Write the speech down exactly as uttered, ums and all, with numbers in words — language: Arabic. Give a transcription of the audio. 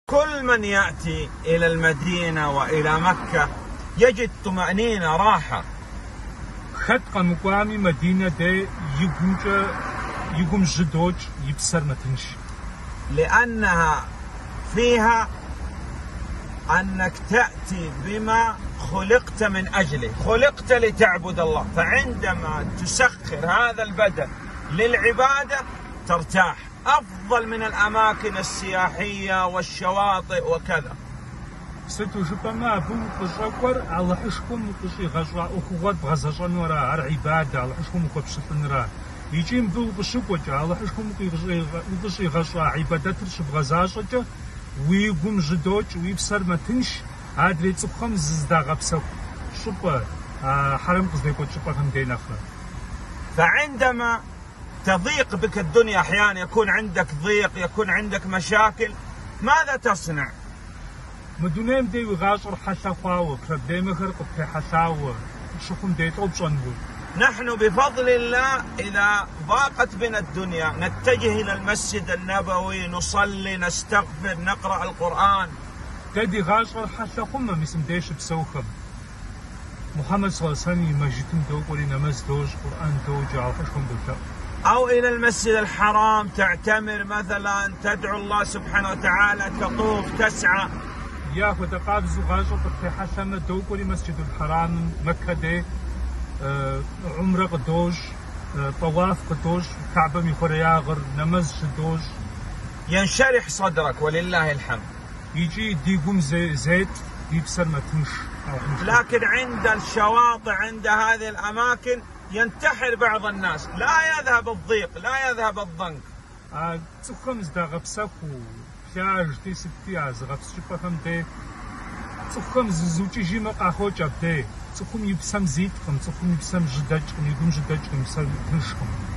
كل من يأتي إلى المدينة وإلى مكة يجد طمأنينة راحة. خد قمقامي مدينة دي يقوم يقوم جدوج يبصر متنش، لأنها فيها أنك تأتي بما خلقت من أجله، خلقت لتعبد الله، فعندما تسخر هذا البدن للعبادة ترتاح، أفضل من الأماكن السياحية والشواطئ وكذا. ستو شبما بو قشقر على حشكم قشي غشوا أخوات بغزشان ورا على عبادة على حشكم قبشتن را يجيم بو قشقوج على حشكم قشي غشوا عبادة ترش بغزاشة ويقوم جدوج ويبصر ما تنش عاد لي تبخم ززدا غبسك شبا حرم قصدي قد شبا هم دين أخرى. فعندما تضيق بك الدنيا أحيانا، يكون عندك ضيق، يكون عندك مشاكل، ماذا تصنع؟ مدونهم دي وغاشر حساقوا كرب دي مخرق بتي حساوا شخم دي طوبشنبو. نحن بفضل الله إذا ضاقت بنا الدنيا نتجه إلى المسجد النبوي، نصلي، نستغفر، نقرأ القرآن. تدي غاشر حساقوا ما مسم ديش بسوخم محمد صلى الله عليه وسلم مجتم دو قولي نمز دوج قرآن دوج عالفشكم دوتا، أو إلى المسجد الحرام تعتمر مثلا، تدعو الله سبحانه وتعالى، تطوف، تسعى. يا فتقابز غاشر بتي حسامة دو قولي مسجد الحرام مكة دي آه عمره قدوش آه طواف قدوش كعبة مخرياغر نمز شدوش، ينشرح صدرك ولله الحمد. يجي ديقوم زي زيت يبصر ما تمش. لكن عند الشواطئ، عند هذه الأماكن ينتحر بعض الناس، لا يذهب الضيق، لا يذهب الضنك. آه تخمز دا غبسكو بلاج دي ستي عز غبس شبا هم دي تخمز زوجي جيما قاخوش اب دي تخم يبسم زيتكم، تخم يبسم جداجكم، يقوم جداجكم يبسم تنشكم.